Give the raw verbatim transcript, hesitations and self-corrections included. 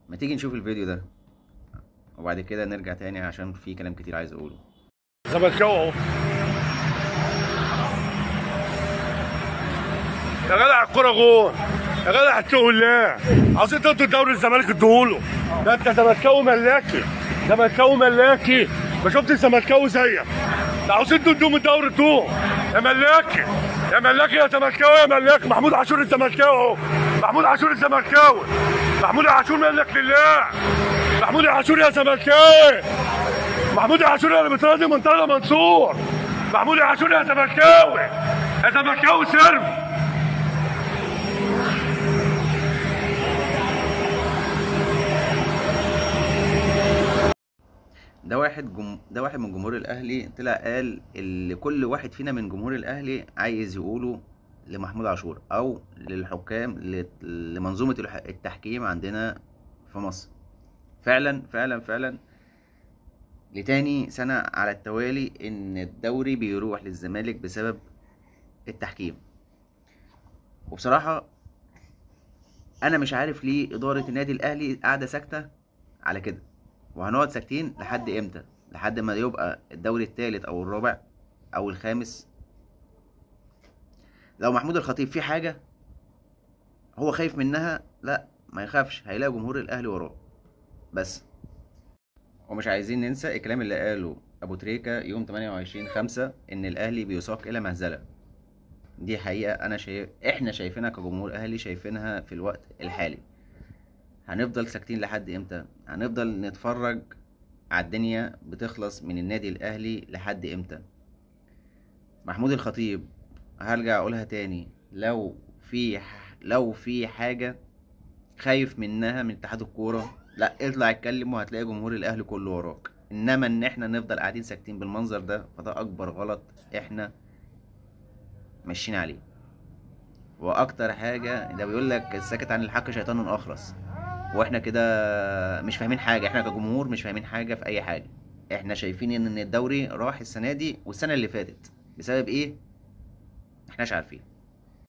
ما تيجي نشوف الفيديو ده وبعد كده نرجع تاني عشان في كلام كتير عايز اقوله. زملكاوي اهو يا جدع، الكوره جول يا جدع، اتقوا الله. عاوزين تدوا الدوري الزمالك ادوهوله. ده انت زملكاوي ملاكي، زملكاوي ملاكي، ما شفتش زملكاوي زيك. ده عاوزين تدوهم الدوري ادوهم يا ملاكي، يا ملاكي يا زملكاوي يا ملاكي. محمود عاشور الزملكاوي اهو، محمود عاشور الزملكاوي، محمود عاشور ملك لله، محمود عاشور يا زملكاوي، محمود عاشور اللي بتراضي من طه منصور، محمود عاشور يا زملكاوي، يا زملكاوي سرب. ده واحد جم... ده واحد من جمهور الاهلي طلع قال اللي كل واحد فينا من جمهور الاهلي عايز يقوله لمحمود عاشور او للحكام ل... لمنظومة الح- التحكيم عندنا في مصر. فعلا فعلا فعلا لتاني سنة على التوالي ان الدوري بيروح للزمالك بسبب التحكيم. وبصراحة انا مش عارف ليه ادارة النادي الاهلي قاعدة ساكتة على كده، وهنقعد ساكتين لحد امتى؟ لحد ما يبقى الدوري الثالث او الرابع او الخامس. لو محمود الخطيب في حاجة هو خايف منها، لا ما يخافش، هيلاقي جمهور الاهلي وراه بس. ومش عايزين ننسى الكلام اللي قاله ابو تريكة يوم تمانية وعشرين خمسة ان الاهلي بيساق الى مهزلة. دي حقيقة انا شايف، احنا شايفينها كجمهور اهلي، شايفينها في الوقت الحالي. هنفضل ساكتين لحد امتى؟ هنفضل نتفرج على الدنيا بتخلص من النادي الاهلي لحد امتى؟ محمود الخطيب، هرجع اقولها تاني، لو في لو في حاجة خايف منها من اتحاد الكورة، لا اطلع اتكلم وهتلاقي جمهور الاهلي كله وراك. انما ان احنا نفضل قاعدين ساكتين بالمنظر ده فده اكبر غلط احنا ماشيين عليه. واكتر حاجة ده بيقول لك الساكت عن الحق شيطان اخرس، واحنا كده مش فاهمين حاجة. احنا كجمهور مش فاهمين حاجة في اي حاجة. احنا شايفين ان الدوري راح السنة دي والسنة اللي فاتت بسبب ايه؟ احناش عارفين.